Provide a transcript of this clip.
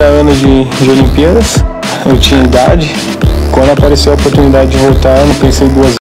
Ano de Olimpíadas, eu tinha idade. Quando apareceu a oportunidade de voltar, eu não pensei duas vezes.